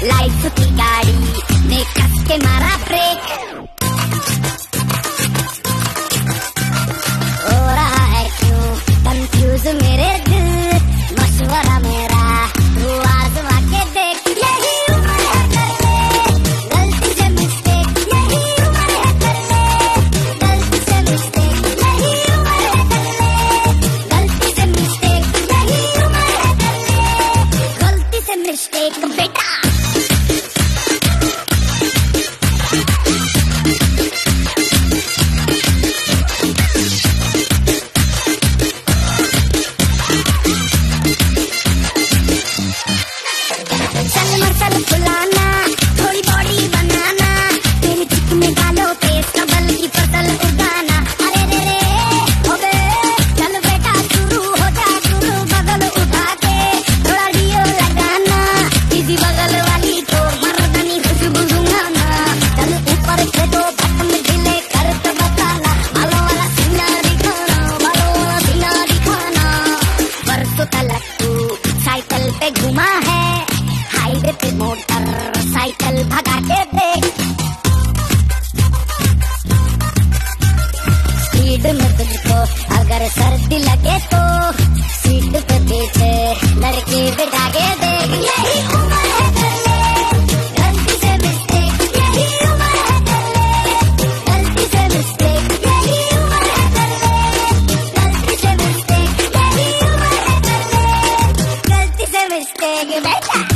Life की गाड़ी ने कस के मारा ब्रेक। हो रहा है क्यों कंफ्यूज मेरे दिल, मशवरा मेरा तू आजमा के देख। यही उम्र है कर ले गलती से मिस्टेक, यही उम्र है कर ले गलती से मिस्टेक, यही उम्र है कर ले गलती से मिस्टेक, यही उम्र है कर ले गलती से मिस्टेक बेटा। मसल फुलाना, थोड़ी बॉडी बनाना, तेरे चिक में डालो तेज कबल की फसल उगाना। अरे रे रे हो गए चल बेटा शुरू हो जा शुरू, बगल उठा के थोड़ा डियो लगाना, इसी बगल वाली तो मर्दानी खुशबू सुंघाना। चल ऊपर से तो बटन ढीले कर तो बताना, बालों वाला सीना दिखाना, बालों वाला सीना दिखाना। बरसों तक तू साइकिल पे घुमा है, हाईवे पे मोटर साइकिल भगा के देख। स्पीड में तुझको अगर सर्दी लगे तो सीट पे पीछे लड़की बिठा के देख। यही उम्र है कर ले गलती से मिस्टेक, यही उम्र है कर ले गलती से मिस्टेक, यही उम्र है कर ले गलती से मिस्टेक, यही उम्र है कर ले गलती से मिस्टेक बेटा।